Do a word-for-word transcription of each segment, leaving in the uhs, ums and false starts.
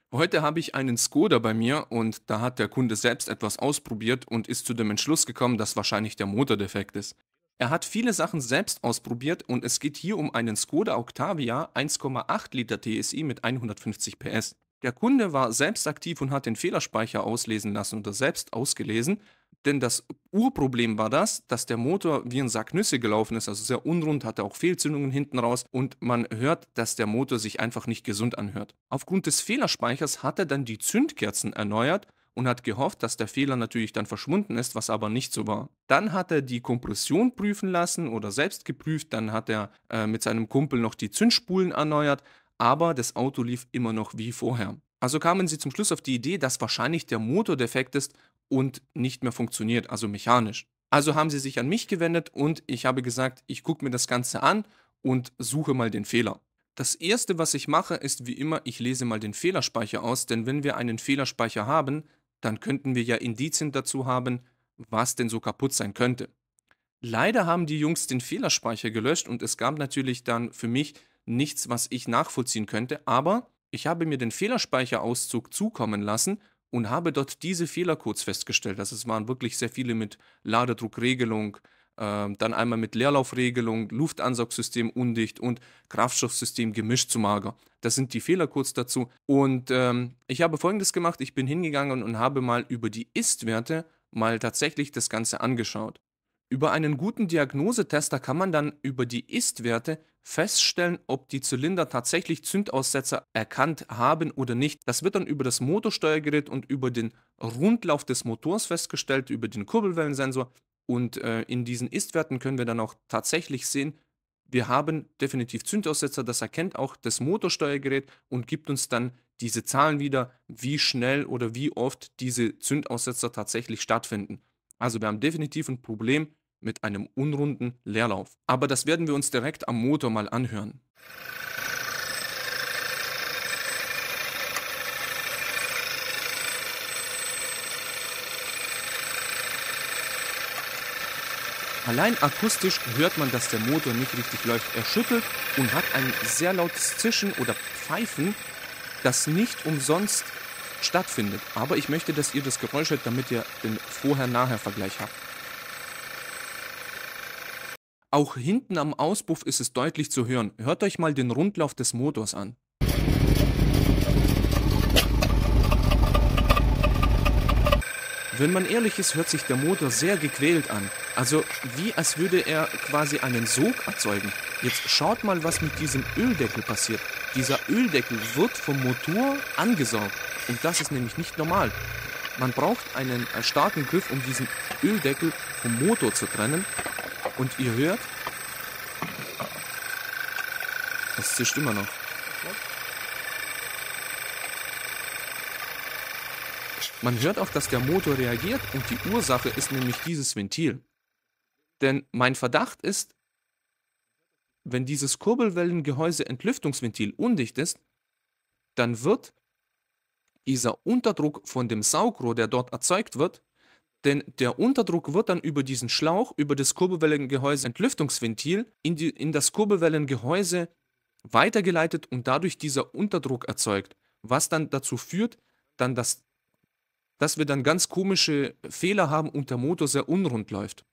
Heute habe ich einen Skoda bei mir und da hat der Kunde selbst etwas ausprobiert und ist zu dem Entschluss gekommen, dass wahrscheinlich der Motor defekt ist. Er hat viele Sachen selbst ausprobiert und es geht hier um einen Skoda Octavia eins Komma acht Liter T S I mit hundertfünfzig P S. Der Kunde war selbst aktiv und hat den Fehlerspeicher auslesen lassen oder selbst ausgelesen, denn das Urproblem war das, dass der Motor wie ein Sack Nüsse gelaufen ist, also sehr unrund, hatte auch Fehlzündungen hinten raus und man hört, dass der Motor sich einfach nicht gesund anhört. Aufgrund des Fehlerspeichers hat er dann die Zündkerzen erneuert und hat gehofft, dass der Fehler natürlich dann verschwunden ist, was aber nicht so war. Dann hat er die Kompression prüfen lassen oder selbst geprüft, dann hat er äh, mit seinem Kumpel noch die Zündspulen erneuert, aber das Auto lief immer noch wie vorher. Also kamen sie zum Schluss auf die Idee, dass wahrscheinlich der Motor defekt ist und nicht mehr funktioniert, also mechanisch. Also haben sie sich an mich gewendet und ich habe gesagt, ich gucke mir das Ganze an und suche mal den Fehler. Das erste, was ich mache, ist wie immer, ich lese mal den Fehlerspeicher aus, denn wenn wir einen Fehlerspeicher haben, dann könnten wir ja Indizien dazu haben, was denn so kaputt sein könnte. Leider haben die Jungs den Fehlerspeicher gelöscht und es gab natürlich dann für mich nichts, was ich nachvollziehen könnte, aber ich habe mir den Fehlerspeicherauszug zukommen lassen und habe dort diese Fehlercodes festgestellt. Also es waren wirklich sehr viele mit Ladedruckregelung, ähm, dann einmal mit Leerlaufregelung, Luftansaugsystem undicht und Kraftstoffsystem gemischt zu mager. Das sind die Fehlercodes dazu. Und ähm, ich habe folgendes gemacht: Ich bin hingegangen und habe mal über die Ist-Werte mal tatsächlich das Ganze angeschaut. Über einen guten Diagnosetester kann man dann über die Ist-Werte feststellen, ob die Zylinder tatsächlich Zündaussetzer erkannt haben oder nicht. Das wird dann über das Motorsteuergerät und über den Rundlauf des Motors festgestellt, über den Kurbelwellensensor. Und äh, in diesen Ist-Werten können wir dann auch tatsächlich sehen, wir haben definitiv Zündaussetzer. Das erkennt auch das Motorsteuergerät und gibt uns dann diese Zahlen wieder, wie schnell oder wie oft diese Zündaussetzer tatsächlich stattfinden. Also wir haben definitiv ein Problem mit einem unrunden Leerlauf. Aber das werden wir uns direkt am Motor mal anhören. Allein akustisch hört man, dass der Motor nicht richtig läuft. Er schüttelt und hat ein sehr lautes Zischen oder Pfeifen, das nicht umsonst stattfindet. Aber ich möchte, dass ihr das Geräusch hört, damit ihr den Vorher-Nachher-Vergleich habt. Auch hinten am Auspuff ist es deutlich zu hören. Hört euch mal den Rundlauf des Motors an. Wenn man ehrlich ist, hört sich der Motor sehr gequält an. Also wie als würde er quasi einen Sog erzeugen. Jetzt schaut mal, was mit diesem Öldeckel passiert. Dieser Öldeckel wird vom Motor angesaugt. Und das ist nämlich nicht normal. Man braucht einen starken Griff, um diesen Öldeckel vom Motor zu trennen. Und ihr hört, es zischt immer noch. Man hört auch, dass der Motor reagiert und die Ursache ist nämlich dieses Ventil. Denn mein Verdacht ist, wenn dieses Kurbelwellengehäuse-Entlüftungsventil undicht ist, dann wird dieser Unterdruck von dem Saugrohr, der dort erzeugt wird, denn der Unterdruck wird dann über diesen Schlauch, über das Kurbelwellengehäuse-Entlüftungsventil in, die, in das Kurbelwellengehäuse weitergeleitet und dadurch dieser Unterdruck erzeugt, was dann dazu führt, dann dass, dass wir dann ganz komische Fehler haben und der Motor sehr unrund läuft.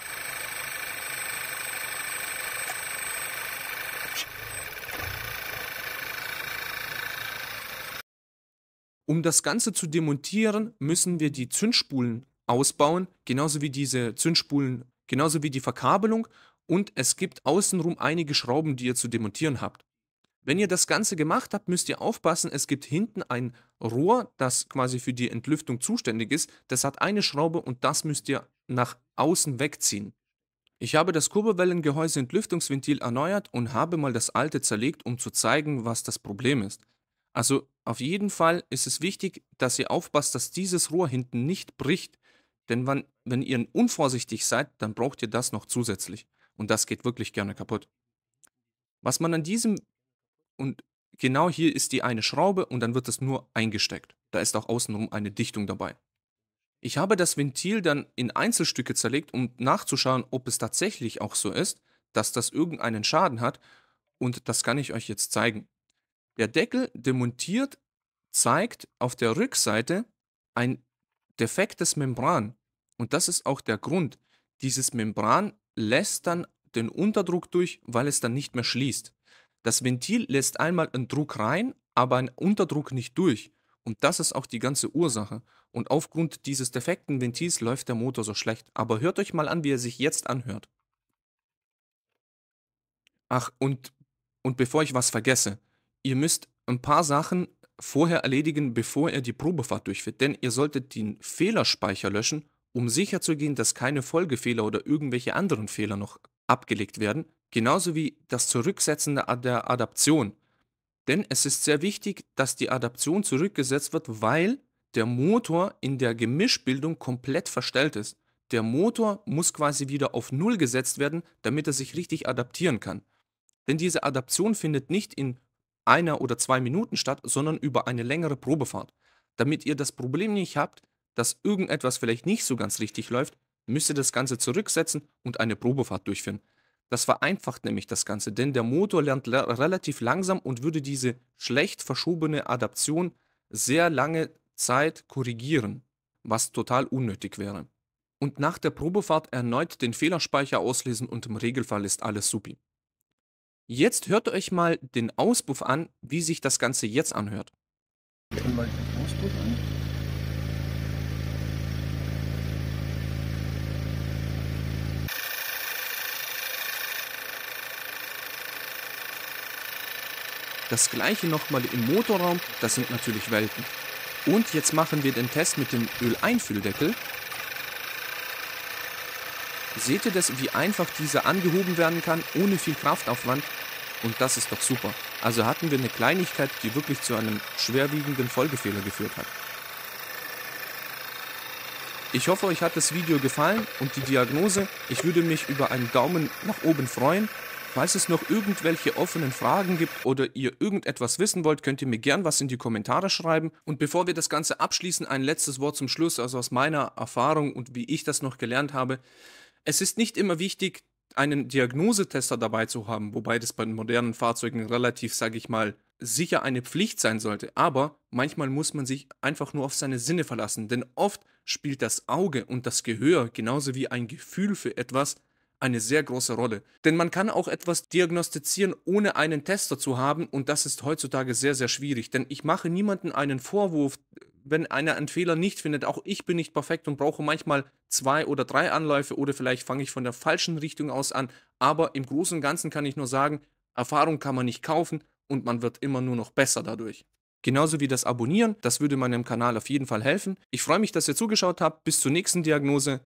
Um das Ganze zu demontieren, müssen wir die Zündspulen ausbauen, genauso wie diese Zündspulen, genauso wie die Verkabelung, und es gibt außenrum einige Schrauben, die ihr zu demontieren habt. Wenn ihr das Ganze gemacht habt, müsst ihr aufpassen, es gibt hinten ein Rohr, das quasi für die Entlüftung zuständig ist. Das hat eine Schraube und das müsst ihr nach außen wegziehen. Ich habe das Kurbelwellengehäuse-Entlüftungsventil erneuert und habe mal das alte zerlegt, um zu zeigen, was das Problem ist. Also auf jeden Fall ist es wichtig, dass ihr aufpasst, dass dieses Rohr hinten nicht bricht, denn wann, wenn ihr unvorsichtig seid, dann braucht ihr das noch zusätzlich. Und das geht wirklich gerne kaputt. Was man an diesem, und genau hier ist die eine Schraube und dann wird es nur eingesteckt. Da ist auch außenrum eine Dichtung dabei. Ich habe das Ventil dann in Einzelstücke zerlegt, um nachzuschauen, ob es tatsächlich auch so ist, dass das irgendeinen Schaden hat, und das kann ich euch jetzt zeigen. Der Deckel demontiert zeigt auf der Rückseite ein defektes Membran. Und das ist auch der Grund. Dieses Membran lässt dann den Unterdruck durch, weil es dann nicht mehr schließt. Das Ventil lässt einmal einen Druck rein, aber einen Unterdruck nicht durch. Und das ist auch die ganze Ursache. Und aufgrund dieses defekten Ventils läuft der Motor so schlecht. Aber hört euch mal an, wie er sich jetzt anhört. Ach, und, und bevor ich was vergesse, ihr müsst ein paar Sachen vorher erledigen, bevor ihr die Probefahrt durchführt. Denn ihr solltet den Fehlerspeicher löschen, um sicherzugehen, dass keine Folgefehler oder irgendwelche anderen Fehler noch abgelegt werden. Genauso wie das Zurücksetzen der der Adaption. Denn es ist sehr wichtig, dass die Adaption zurückgesetzt wird, weil der Motor in der Gemischbildung komplett verstellt ist. Der Motor muss quasi wieder auf Null gesetzt werden, damit er sich richtig adaptieren kann. Denn diese Adaption findet nicht in einer oder zwei Minuten statt, sondern über eine längere Probefahrt. Damit ihr das Problem nicht habt, dass irgendetwas vielleicht nicht so ganz richtig läuft, müsst ihr das Ganze zurücksetzen und eine Probefahrt durchführen. Das vereinfacht nämlich das Ganze, denn der Motor lernt le- relativ langsam und würde diese schlecht verschobene Adaption sehr lange Zeit korrigieren, was total unnötig wäre. Und nach der Probefahrt erneut den Fehlerspeicher auslesen und im Regelfall ist alles supi. Jetzt hört euch mal den Auspuff an, wie sich das Ganze jetzt anhört. Dann mal den Auspuff an. Das gleiche nochmal im Motorraum, das sind natürlich Welten. Und jetzt machen wir den Test mit dem Öleinfülldeckel. Seht ihr das, wie einfach dieser angehoben werden kann, ohne viel Kraftaufwand? Und das ist doch super. Also hatten wir eine Kleinigkeit, die wirklich zu einem schwerwiegenden Folgefehler geführt hat. Ich hoffe, euch hat das Video gefallen und die Diagnose. Ich würde mich über einen Daumen nach oben freuen. Falls es noch irgendwelche offenen Fragen gibt oder ihr irgendetwas wissen wollt, könnt ihr mir gern was in die Kommentare schreiben. Und bevor wir das Ganze abschließen, ein letztes Wort zum Schluss, also aus meiner Erfahrung und wie ich das noch gelernt habe. Es ist nicht immer wichtig, einen Diagnosetester dabei zu haben, wobei das bei modernen Fahrzeugen relativ, sage ich mal, sicher eine Pflicht sein sollte. Aber manchmal muss man sich einfach nur auf seine Sinne verlassen, denn oft spielt das Auge und das Gehör genauso wie ein Gefühl für etwas eine sehr große Rolle. Denn man kann auch etwas diagnostizieren, ohne einen Tester zu haben und das ist heutzutage sehr, sehr schwierig. Denn ich mache niemandem einen Vorwurf, wenn einer einen Fehler nicht findet. Auch ich bin nicht perfekt und brauche manchmal zwei oder drei Anläufe oder vielleicht fange ich von der falschen Richtung aus an. Aber im Großen und Ganzen kann ich nur sagen, Erfahrung kann man nicht kaufen und man wird immer nur noch besser dadurch. Genauso wie das Abonnieren, das würde meinem Kanal auf jeden Fall helfen. Ich freue mich, dass ihr zugeschaut habt. Bis zur nächsten Diagnose.